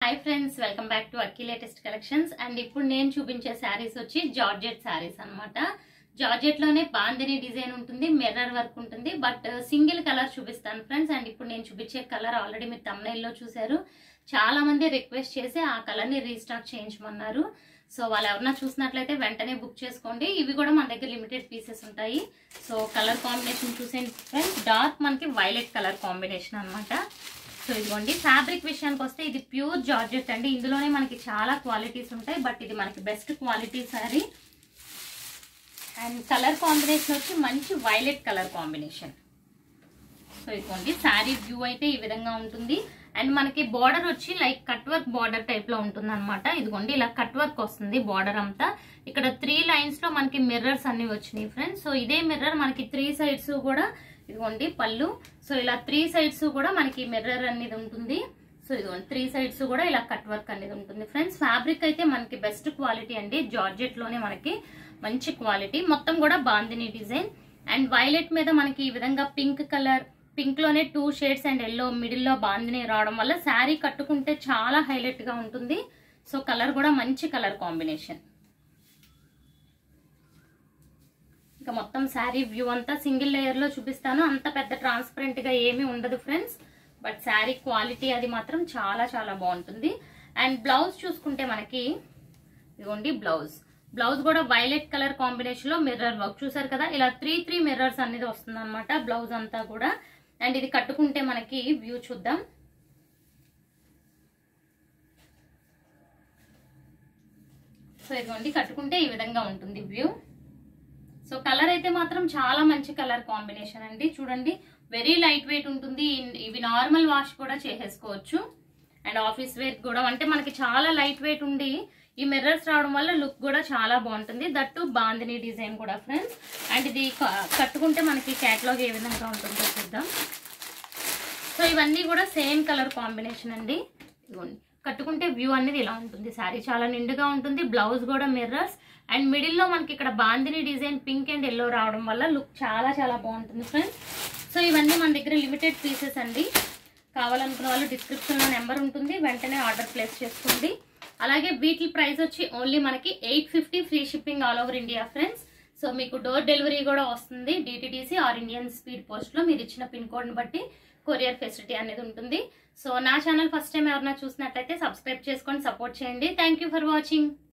Hi friends, welcome back to Akki latest collections. And ఇప్పుడు నేను చూపించే శారీస్ వచ్చి జార్జెట్ శారీస్ అన్నమాట. జార్జెట్ లోనే బాందిని డిజైన్ ఉంటుంది, మిర్రర్ వర్క్ ఉంటుంది, బట్ సింగిల్ కలర్ చూపిస్తాను ఫ్రెండ్స్. అండ్ ఇప్పుడు నేను చూపించే కలర్ ఆల్రెడీ మీరు thumbnail లో చూసారు. చాలా మంది రిక్వెస్ట్ చేసి ఆ కలర్ ని రీస్టాక్ చేయించమన్నారు. సో వాళ్ళు ఎవరన్నా చూసినట్లయితే వెంటనే బుక్ చేసుకోండి. ఇవి కూడా మన దగ్గర లిమిటెడ్ పీసెస్ ఉంటాయి. సో కలర్ కాంబినేషన్ చూసేయండి ఫ్రెండ్స్. డార్క్ మనకి వైలెట్ కలర్ కాంబినేషన్ అన్నమాట. సో ఇదిగోండి, ఫ్యాబ్రిక్ విషయానికి వస్తే ఇది ప్యూర్ జార్జెట్ అండి. ఇందులోనే మనకి చాలా క్వాలిటీస్ ఉంటాయి, బట్ ఇది మనకి best quality saree. And colour combination వచ్చి మంచి వైలెట్ కలర్ కాంబినేషన్. సో ఇదిగోండి, శారీ వ్యూ అయితే ఈ విధంగా ఉంటుంది. అండ్ మనకి బార్డర్ వచ్చి like cut work border type లో ఉంటుంది అనమాట. ఇదిగోండి, ఇలా కట్ వర్క్ వస్తుంది బార్డర్ అంతా. ఇక్కడ 3 లైన్స్ లో మనకి మిర్రర్స్ అన్ని వచ్చినాయి ఫ్రెండ్స్. సో ఇదే మిర్రర్ మనకి 3 సైడ్స్ కూడా, ఇదిగోండి పళ్ళు. సో ఇలా 3 సైడ్స్ కూడా మనకి మిర్రర్ అనేది ఉంటుంది. సో ఇదిగోండి 3 సైడ్స్ కూడా ఇలా కట్ వర్క్ అనేది ఉంటుంది ఫ్రెండ్స్. ఫ్యాబ్రిక్ అయితే మనకి బెస్ట్ క్వాలిటీ అండి. జార్జెట్ లోనే మనకి మంచి క్వాలిటీ. మొత్తం కూడా బాందిని డిజైన్. అండ్ వైలెట్ మీద మనకి ఈ విధంగా పింక్ కలర్, పింక్ లోనే 2 షేడ్స్ అండ్ ఎల్లో మిడిల్ లో బాందిని రావడం వల్ల శారీ కట్టుకుంటే చాలా హైలైట్ గా ఉంటుంది. సో కలర్ కూడా మంచి కలర్ కాంబినేషన్. ఇంకా మొత్తం శారీ వ్యూ అంతా సింగిల్ లేయర్ లో చూపిస్తాను. అంత పెద్ద ట్రాన్స్పరెంట్ గా ఏమీ ఉండదు ఫ్రెండ్స్, బట్ శారీ క్వాలిటీ అది మాత్రం చాలా చాలా బాగుంటుంది. అండ్ బ్లౌజ్ చూసుకుంటే మనకి ఇదిగోండి బ్లౌజ్ కూడా వైలెట్ కలర్ కాంబినేషన్ లో మిర్రర్ వర్క్ చూసారు కదా. ఇలా 3 మిర్రర్స్ అనేది వస్తుంది అనమాట బ్లౌజ్ అంతా కూడా. అండ్ ఇది కట్టుకుంటే మనకి వ్యూ చూద్దాం. సో ఇదిగోండి, కట్టుకుంటే ఈ విధంగా ఉంటుంది వ్యూ. సో కలర్ అయితే మాత్రం చాలా మంచి కలర్ కాంబినేషన్ అండి. చూడండి, వెరీ లైట్ వెయిట్ ఉంటుంది. ఇవి నార్మల్ వాష్ కూడా చేసేసుకోవచ్చు. అండ్ ఆఫీస్ వేర్ కూడా అంటే మనకి చాలా లైట్ వెయిట్ ఉండి ఈ మిర్రర్స్ రావడం వల్ల లుక్ కూడా చాలా బాగుంటుంది. దట్టు బాందిని డిజైన్ కూడా ఫ్రెండ్స్. అండ్ ఇది కట్టుకుంటే మనకి క్యాటలాగ్ ఏ విధంగా ఉంటుందో చూద్దాం. సో ఇవన్నీ కూడా సేమ్ కలర్ కాంబినేషన్ అండి. ఇదిగోండి, కట్టుకుంటే వ్యూ అనేది ఇలా ఉంటుంది. శారీ చాలా నిండుగా ఉంటుంది. బ్లౌజ్ కూడా మిర్రర్స్ అండ్ మిడిల్ లో మనకి ఇక్కడ bandhani design pink and yellow రావడం వల్ల లుక్ చాలా చాలా బాగుంటుంది ఫ్రెండ్స్. సో ఇవన్నీ మన దగ్గర లిమిటెడ్ పీసెస్ అండి. కావాలనుకున్న వాళ్ళు డిస్క్రిప్షన్ లో నెంబర్ ఉంటుంది, వెంటనే ఆర్డర్ ప్లేస్ చేసుకోండి. అలాగే వీటి ప్రైస్ వచ్చి ఓన్లీ మనకి 850, free shipping all over India friends. So మీకు డోర్ డెలివరీ కూడా వస్తుంది. DTDC or Indian speed post లో మీరు ఇచ్చిన పిన్ కోడ్ ని బట్టి కొరియర్ ఫెసిలిటీ అనేది ఉంటుంది. సో నా ఛానల్ ఫస్ట్ టైం ఎవరైనా చూసినట్లయితే సబ్స్క్రైబ్ చేసుకొని సపోర్ట్ చేయండి. Thank you for watching.